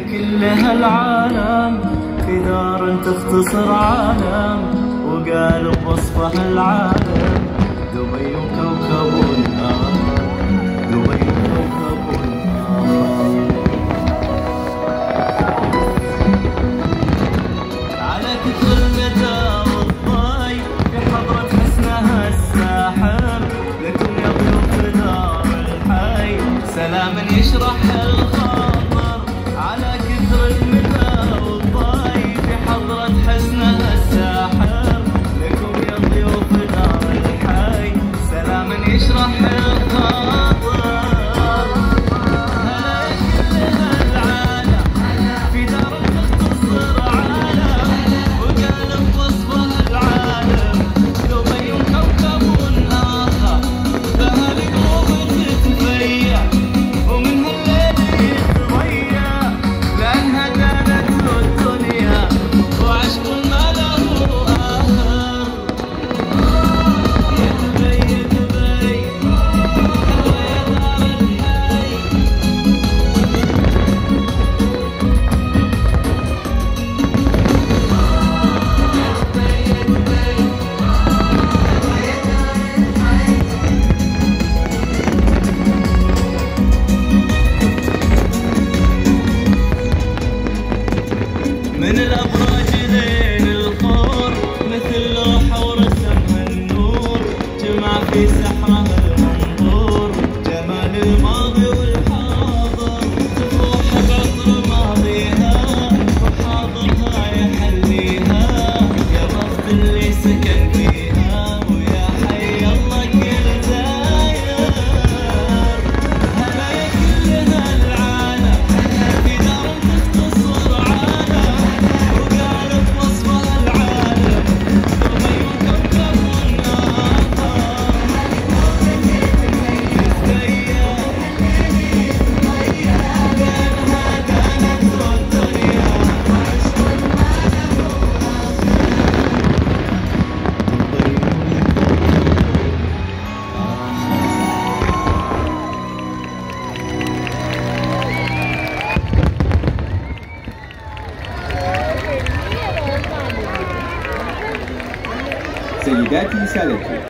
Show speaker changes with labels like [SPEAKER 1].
[SPEAKER 1] كل هالعالم في دار تختصر عالم وقالب وصفها العالم دبي وكوكب آخر دبي وكوكب آخر. على كثر المدى والضي في حضرة حسنها الساحر لكم يا ضيوف دار الحي سلاما يشرح الخاطر. على كثر المدى والضي في حضرة حسنها الساحر لكم يا ضيوف دار الحي سلاما يشرح الخاطر. من الأبراج لين الخور مثل لوحة ورسمها النور جمع في سحرها المنظور جمال الماضي والحاضر تفوح بعطر ماضيها وحاضرها يحليها يا بخت اللي سكن فيها ويا حي الله كل زاير. هلا يا كل هالعالم في دار تختصر عالم
[SPEAKER 2] سيداتي سادتي